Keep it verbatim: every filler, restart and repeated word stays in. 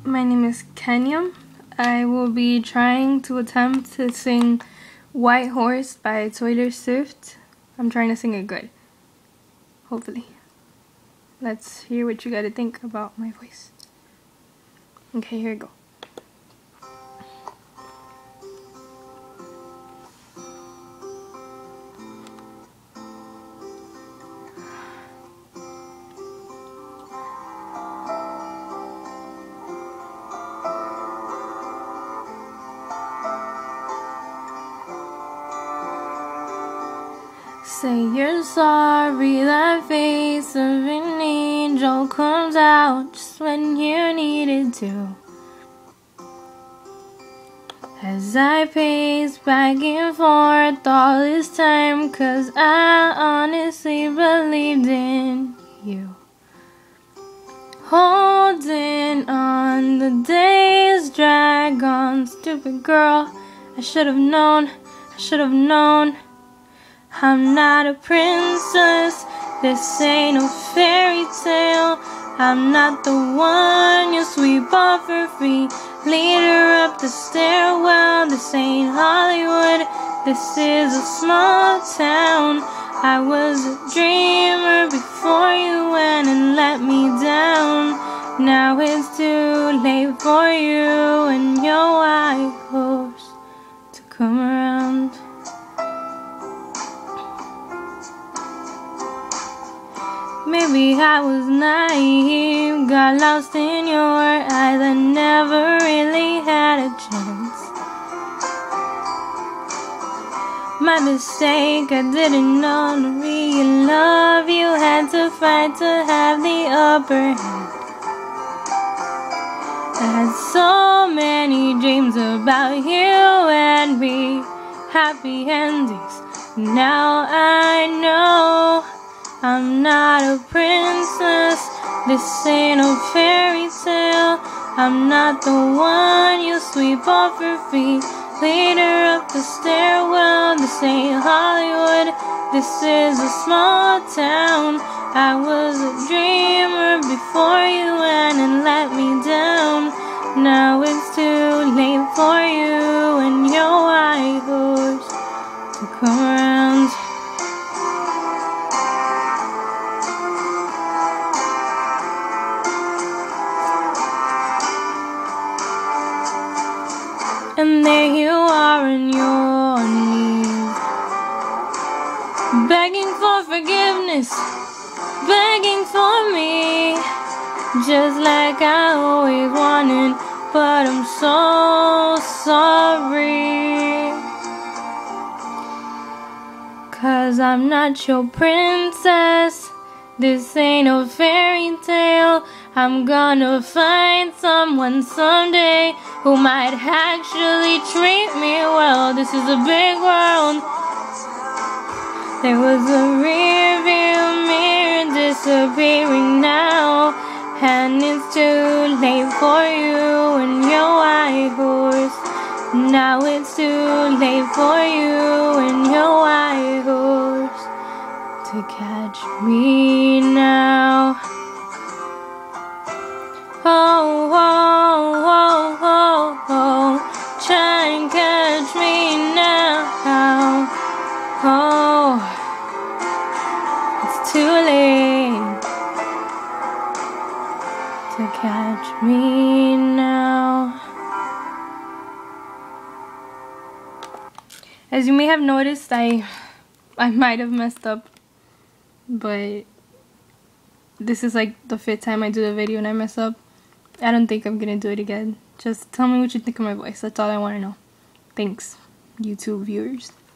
my name is Kenia. I will be trying to attempt to sing White Horse by Taylor Swift. I'm trying to sing it good. Hopefully. Let's hear what you gotta think about my voice. Okay, here we go. Say you're sorry, that face of an angel comes out just when you need it to. As I pace back and forth all this time, 'cause I honestly believed in you. Holding on, the days drag on. Stupid girl, I should have known, I should have known. I'm not a princess, this ain't no fairy tale. I'm not the one you sweep off her feet, lead her up the stairwell. This ain't Hollywood, this is a small town. I was a dreamer before you went and let me down. Now it's too late for you and your white horse to come around. Maybe I was naive, got lost in your eyes, I never really had a chance. My mistake, I didn't know to real love. You had to fight to have the upper hand. I had so many dreams about you and me, happy endings. Now I know I'm not a princess, this ain't no fairy tale. I'm not the one you sweep off her feet, lead her up the stairwell. This ain't Hollywood, this is a small town. I was a dreamer before you went and let me down. Now it's too late for you and your white horse to come around. And there you are on your knees, begging for forgiveness, begging for me, just like I always wanted, but I'm so sorry. 'Cause I'm not your princess, this ain't no fairy tale. I'm gonna find someone someday who might actually treat me well. This is a big world. There was a rearview mirror disappearing now, and it's too late for you and your white horse. Now it's too late for you and your white horse to catch me now. Oh, oh, oh, oh, oh, try and catch me now. Oh, it's too late to catch me now. As you may have noticed, I I might have messed up, but this is like the fifth time I do the video and I mess up. I don't think I'm gonna do it again. Just tell me what you think of my voice. That's all I want to know. Thanks, YouTube viewers.